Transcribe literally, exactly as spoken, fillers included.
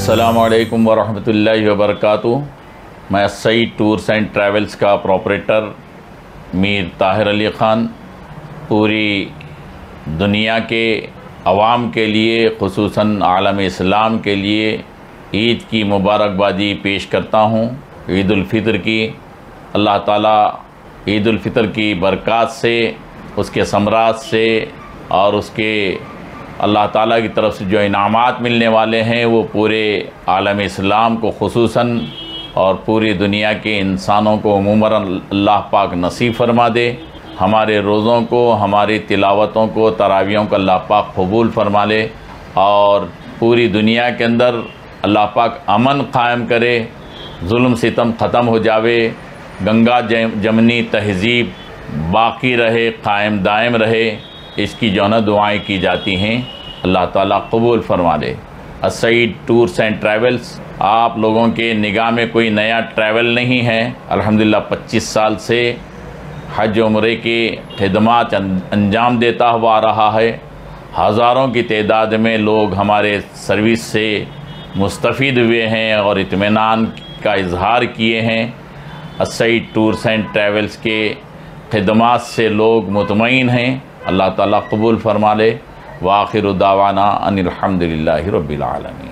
السلام علیکم ورحمۃ اللہ وبرکاتہ۔ میں سعید ٹورس اینڈ ٹریولز کا پروپریٹر میر طاہر علی خان پوری دنیا کے عوام کے لیے، خصوصاً عالم اسلام کے لیے عید کی مبارکبادی پیش کرتا ہوں، عید الفطر کی۔ اللہ تعالیٰ عید الفطر کی برکات سے، اس کے ثمرات سے اور اس کے اللہ تعالیٰ کی طرف سے جو انعامات ملنے والے ہیں وہ پورے عالم اسلام کو خصوصاً اور پوری دنیا کے انسانوں کو عموماً اللہ پاک نصیب فرما دے۔ ہمارے روزوں کو، ہماری تلاوتوں کو، تراویحوں کو اللہ پاک قبول فرما لے اور پوری دنیا کے اندر اللہ پاک امن قائم کرے، ظلم ستم ختم ہو جاوے، گنگا جمنی تہذیب باقی رہے، قائم دائم رہے، اس کی جو نا دعائیں کی جاتی ہیں، اللہ تعالیٰ قبول فرما لے۔ سعید ٹورس اینڈ ٹریولز آپ لوگوں کے نگاہ میں کوئی نیا ٹریول نہیں ہے۔ الحمدللہ پچیس سال سے حج عمرے کی خدمات انجام دیتا ہوا آ رہا ہے۔ ہزاروں کی تعداد میں لوگ ہمارے سروس سے مستفید ہوئے ہیں اور اطمینان کا اظہار کیے ہیں۔ سعید ٹورس اینڈ ٹریولز کے خدمات سے لوگ مطمئن ہیں، اللہ تعالیٰ قبول فرما لے۔ وآخر دعوانا ان الحمدللہ رب العالمین۔